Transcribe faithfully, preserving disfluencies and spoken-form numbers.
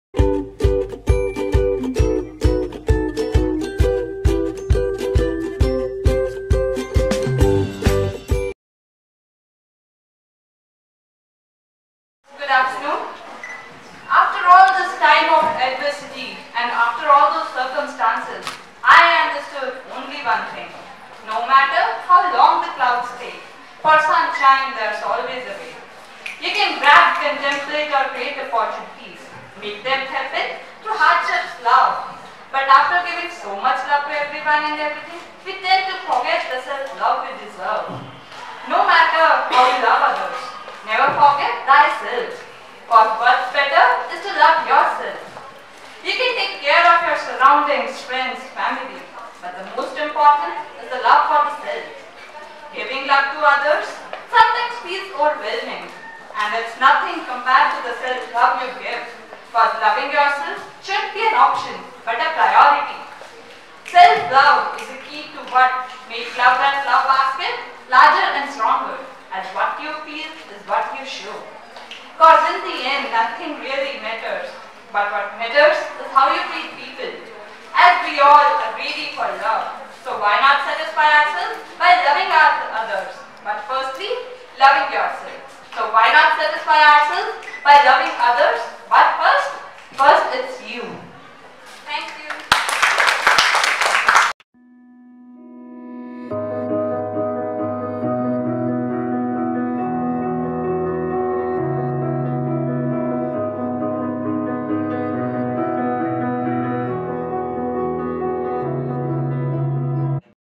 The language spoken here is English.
Good afternoon. After all this time of adversity and after all those circumstances, I understood only one thing. No matter how long the clouds stay, for sunshine there's always a way. You can grab, contemplate or create opportunities, make them happen through hardships, love. But after giving so much love to everyone and everything, we tend to forget the self-love we deserve. No matter how you love others, never forget thyself. For what's better is to love yourself. You can take care of your surroundings, friends, family, but the most important is the love for the self. Giving love to others sometimes feels overwhelming, and it's nothing compared to the self-love you give. Because loving yourself shouldn't be an option, but a priority. Self-love is the key to what makes love and love basket larger and stronger, as what you feel is what you show. Because in the end, nothing really matters. But what matters is how you treat people. As we all are ready for love. So why not satisfy ourselves by loving our others? But firstly, loving yourself. So why not satisfy ourselves by loving others? But first, first it's you.